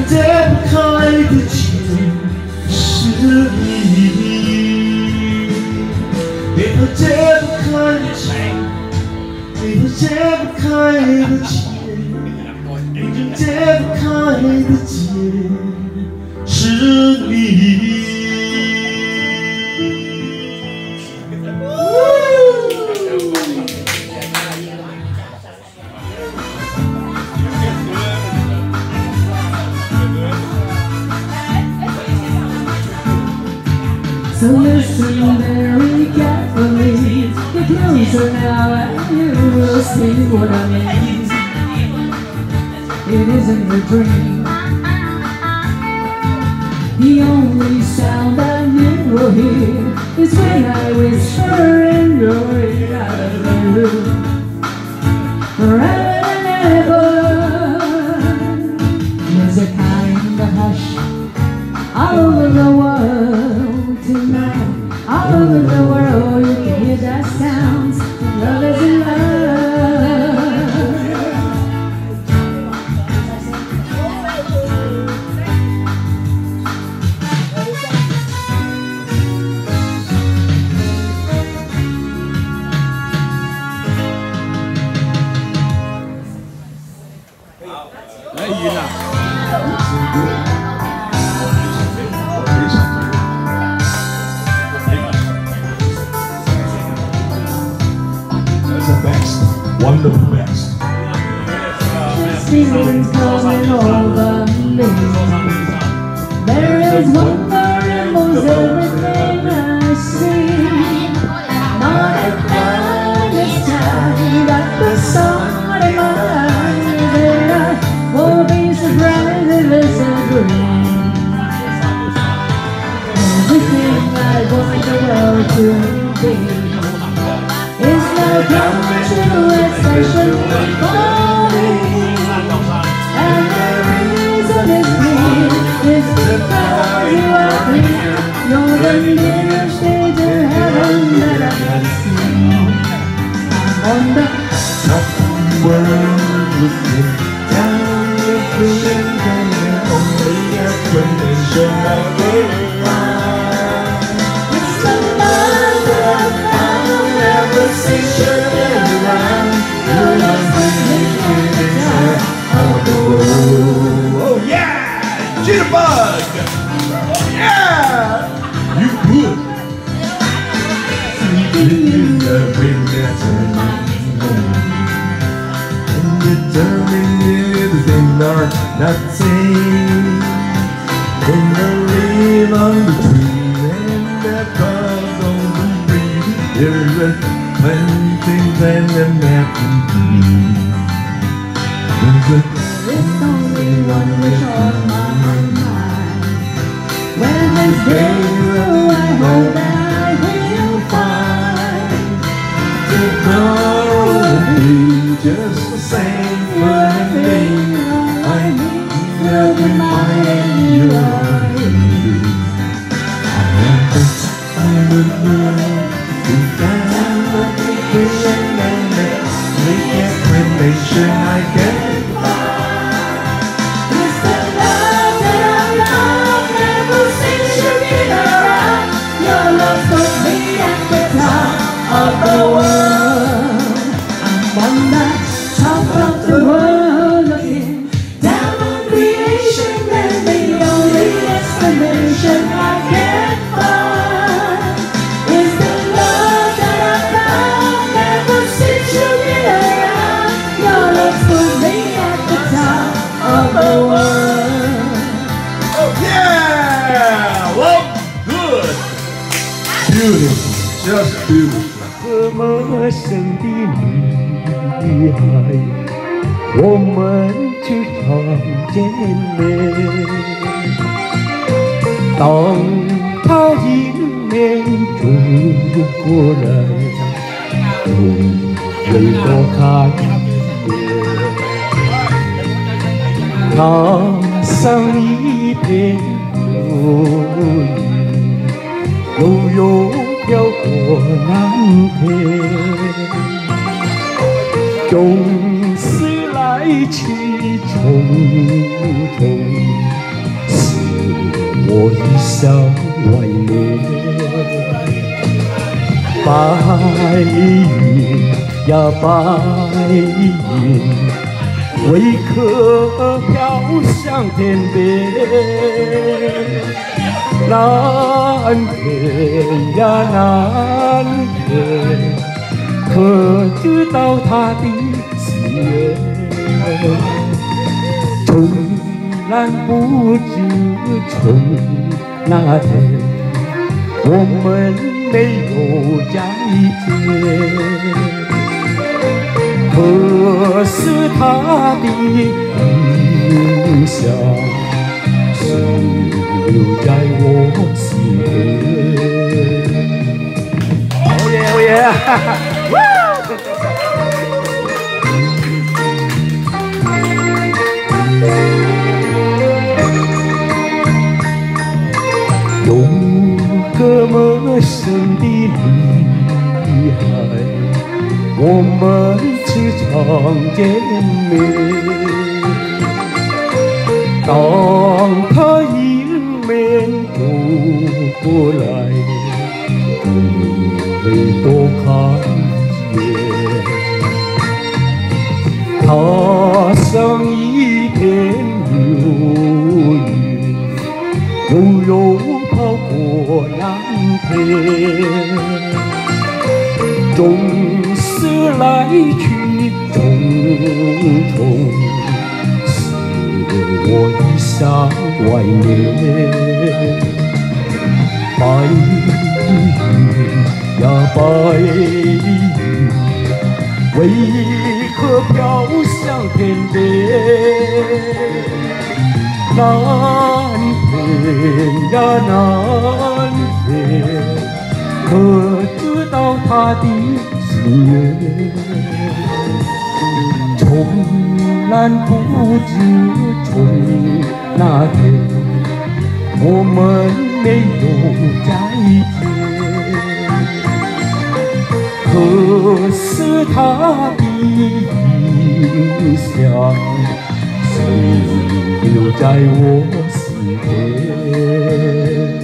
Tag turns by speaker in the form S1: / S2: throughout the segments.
S1: 解不开的结是你，为何解不开的结，为何解不开的结，解不开的结是你。
S2: So listen very carefully. Get closer now and you will see what I mean. It isn't a dream. The only sound I will hear is when I whisper in your ear out of the room. Forever and ever. There's a kind of hush all over the world. Tonight, all over the world, you can hear that sound. Love is in love.
S1: Wonderful best.
S2: Feelings coming over me. There is wonder in most everything I see. Not at night this time, but the sun in my eyes, and I won't be surprised if it's a dream. Everything I want the world to be. It's now come true, especially for me. And the reason is clear, it's because you are here. You're the nearest stage to heaven that I can see. I'm on the
S1: top of the world, looking down the vision, and the only explanation I can find.
S2: It's the love that I found ever since you've been around. Your love's been
S1: Oh yeah! Jitterbug! Oh yeah! You good! Sleeping in the wind that's and determined everything are not the same. In the leaf on the tree and that buzz on the breeze, there's a plenty things and them that can be.
S2: There's only one wish on my mind. When this day through, I hope that I will find
S1: Tomorrow will be just the same for me. I will be mine and you are here. I am the world who can look vision and the explanation I get.
S2: Of the world, I'm on the top of the world, looking down on creation, and the only explanation I can find is the love that I found ever since you've been around. Your love's put me at the top of the world.
S1: Oh yeah! Well, good! Beautiful, just beautiful.
S3: 这么深的女孩，我们就常见面。当她迎面走过来，就回头看见，她像一片流云，悠悠飘过蓝天，总是来去匆匆。 想怀念。白云呀白云，为何飘向天边？蓝天呀蓝天，可知道它的喜悦？从来不知从那天我们没有在一起，可是他的印象是留在我心田。哦耶哦耶！哈哈，有个陌生的女孩，我们时常见面。当她迎面走过来，你都看见，她像一片流云，悠悠跑过蓝天，总是来去匆匆，使我一想怀念。白云呀白云，为何飘向天边？蓝天呀蓝天，可知道它的心愿？从来不知从那天我们没有在一起，可是他的印象是留在我心田。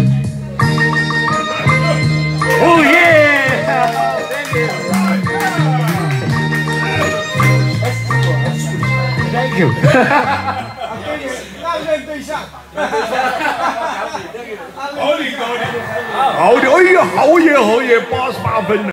S3: 哦耶 ！Thank you。
S4: 暗恋对象。
S1: 好的，哎呀，好耶，88分。